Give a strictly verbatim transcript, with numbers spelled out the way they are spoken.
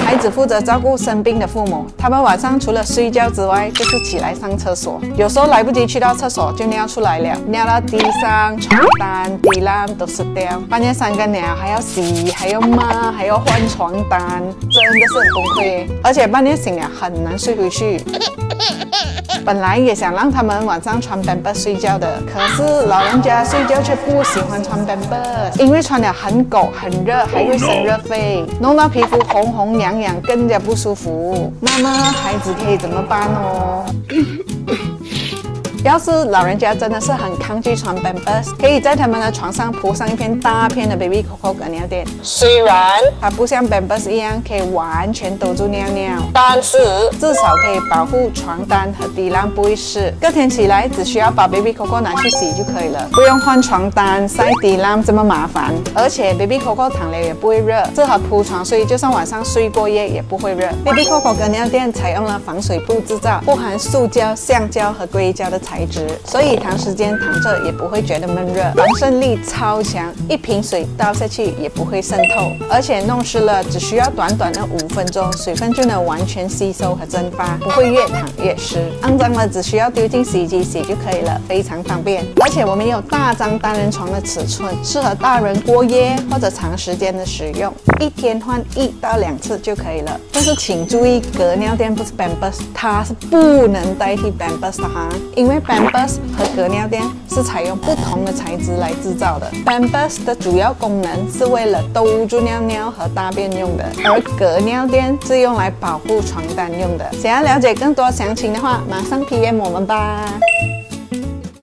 孩子负责照顾生病的父母，他们晚上除了睡觉之外，就是起来上厕所。有时候来不及去到厕所，就尿出来了，尿到地上、床单、地浪都湿掉。半夜三更了，还要洗，还要抹，还要换床单，真的是很崩溃。而且半夜醒了很难睡回去。本来也想让他们晚上穿 Pampers 睡觉的，可是老人家睡觉却不喜欢穿 Pampers， 因为穿了很狗、很热，还会生热痱，弄到皮肤红红痒痒，更加不舒服。那么孩子可以怎么办哦？要是老人家真的是很抗拒穿 Pampers， 可以在他们的床上铺上一片大片的 Baby Coco 隔尿垫。虽然它不像 Pampers 一样可以完全兜住尿尿，但是至少可以保护床单和地浪不会湿。隔天起来只需要把 Baby Coco 拿去洗就可以了，不用换床单、晒地浪这么麻烦。而且 Baby Coco 躺了也不会热，适合铺床睡，就算晚上睡过夜也不会热。Baby Coco 隔尿垫采用了防水布制造，不含塑胶、橡胶和硅胶的材质，所以长时间躺着也不会觉得闷热，防渗力超强，一瓶水倒下去也不会渗透，而且弄湿了只需要短短的五分钟，水分就能完全吸收和蒸发，不会越躺越湿。肮脏了只需要丢进洗衣机洗就可以了，非常方便。而且我们有大张单人床的尺寸，适合大人过夜或者长时间的使用，一天换一到两次就可以了。但是请注意，隔尿垫不是 Pampers， 它是不能代替 Pampers 的哈，因为 Pampers和隔尿垫是采用不同的材质来制造的。Pampers 的主要功能是为了兜住尿尿和大便用的，而隔尿垫是用来保护床单用的。想要了解更多详情的话，马上 P M 我们吧。